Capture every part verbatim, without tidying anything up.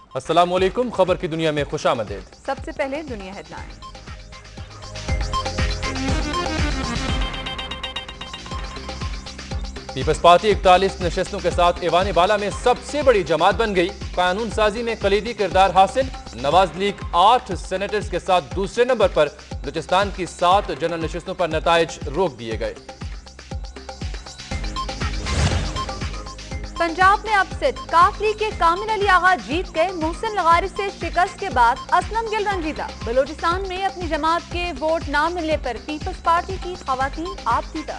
अस्सलाम वालेकुम, खबर की दुनिया में खुशामदीद। सबसे पहले दुनिया हेडलाइन। पीपल्स पार्टी इकतालीस नशस्तों के साथ ऐवान बाला में सबसे बड़ी जमात बन गई। कानून साजी में कलीदी किरदार हासिल। नवाज लीग आठ सेनेटर्स के साथ दूसरे नंबर पर। बलूचिस्तान की सात जनरल नशस्तों पर नताइज रोक दिए गए। पंजाब में अपसेट, काफली के कामिल अली आगा जीत गए। मोहसिन लगारी से शिकस्त के बाद असलम गिल रंजीदा। बलूचिस्तान में अपनी जमात के वोट ना मिलने पर पीपल्स पार्टी की खवातीन आपदीदा।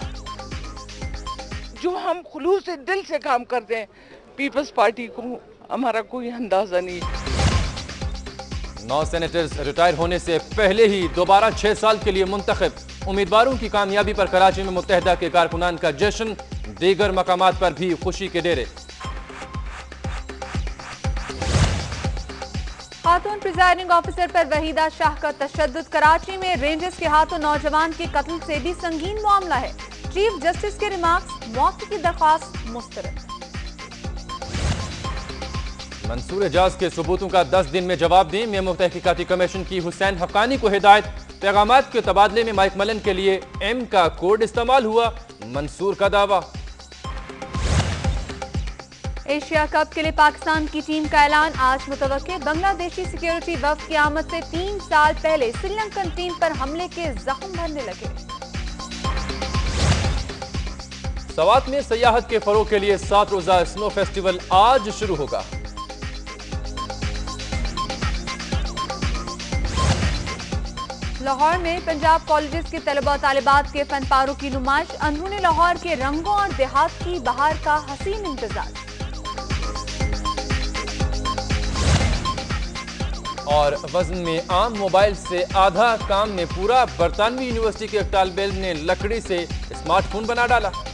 जो हम खुलूस से दिल से काम करते हैं, पीपल्स पार्टी को हमारा कोई अंदाजा नहीं। नौ सेनेटर्स रिटायर होने से पहले ही दोबारा छह साल के लिए मुंतखब। उम्मीदवारों की कामयाबी पर कराची में मुत्तहिदा के कारकुनान का जश्न। दीगर मकामात पर भी खुशी के डेरे। खातून प्रिजाइडिंग ऑफिसर पर वहीदा शाह का तशद्दुद। कराची में रेंजर्स के हाथों नौजवान के कत्ल से भी संगीन मामला है। चीफ जस्टिस के रिमार्क्स, मौत की दरख्वास्त मुस्तरद। मंसूर एजाज के सबूतों का दस दिन में जवाब दें। मेमो तहकीकाती कमीशन की हुसैन हक्कानी को हिदायत। पैगामात के तबादले में माइक मलन के लिए एम का कोड इस्तेमाल हुआ, मंसूर का दावा। एशिया कप के लिए पाकिस्तान की टीम का ऐलान आज मुतवक्के। बांग्लादेशी सिक्योरिटी वफ्द की आमद से तीन साल पहले श्रीलंकन टीम पर हमले के जख्म भरने लगे। सवात में सयाहत के फरोग के लिए सात रोजा स्नो फेस्टिवल आज शुरू होगा। लाहौर में पंजाब कॉलेजेस के तलबा तालिबात के फन पारों की नुमाइश। अंदरूनी लाहौर के रंगों और देहात की बहार का हसीन इंतजार। और वजन में आम मोबाइल से आधा, काम में पूरा। बरतानवी यूनिवर्सिटी के एक तालिब इल्म ने लकड़ी से स्मार्टफोन बना डाला।